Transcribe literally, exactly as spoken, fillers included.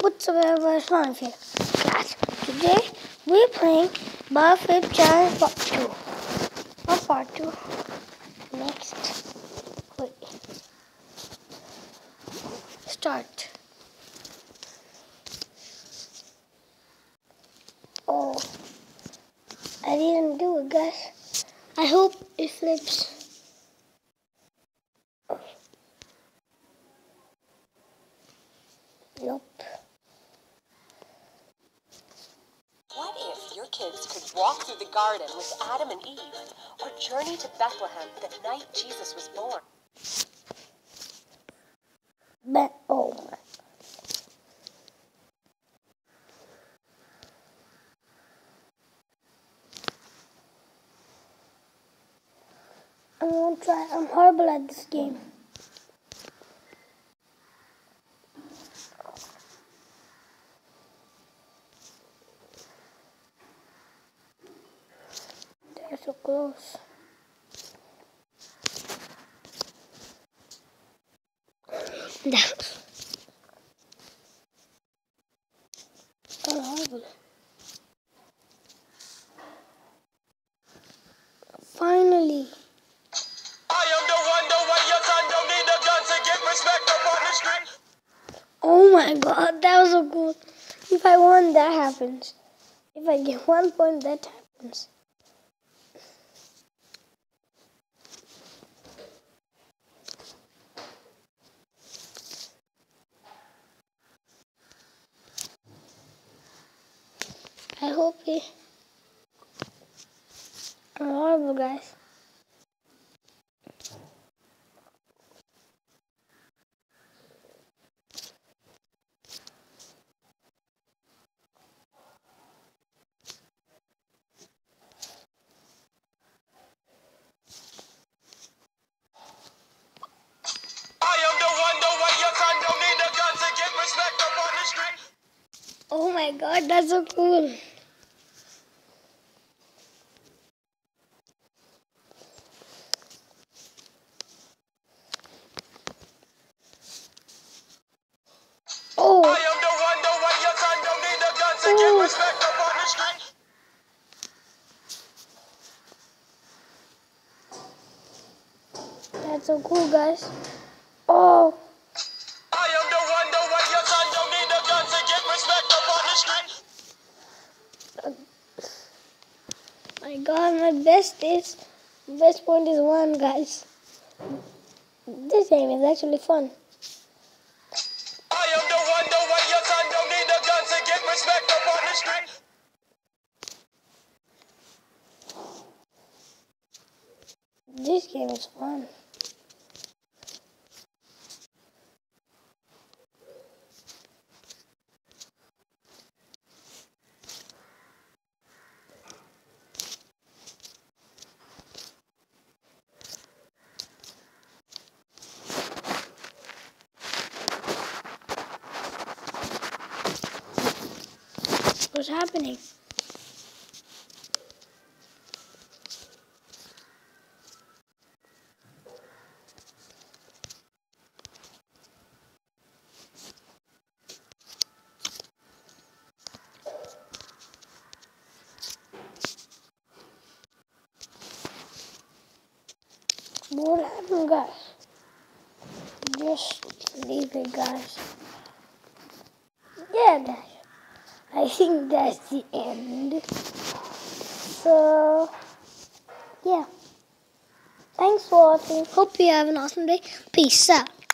what's up everyone, it's Ron here. Guys, today we're playing Battlefield Challenge Part two. Not Part two. Next. Wait. Start. Oh. I didn't do it, guys. I hope it flips. Nope. What if your kids could walk through the garden with Adam and Eve, or journey to Bethlehem the night Jesus was born? But, oh my. I'm gonna try. I'm horrible at this game. They're so close. I'm horrible. Finally. I am the one, the way your son don't need a gun to get respect up on the street. Oh my god, that was so cool. If I won, that happens. If I get one point, that happens. I hope it. I'm horrible, guys. I am the one, the way your son don't need a gun to get respect up on the street. Oh my god, that's so cool. Oh. I am the one, the way your son don't need a gun to get respect up on the street. That's so cool, guys. Oh. I am the one, the way your son don't need a gun to get respect up on the street. My god, my best is best point is one, guys. This game is actually fun. I am the one, the way your son don't need a gun to get respect up on the street. This game is fun. What's happening? What happened, guys? Just leave it, guys. Yeah, guys. I think that's the end. So, yeah. Thanks for watching. Hope you have an awesome day. Peace out.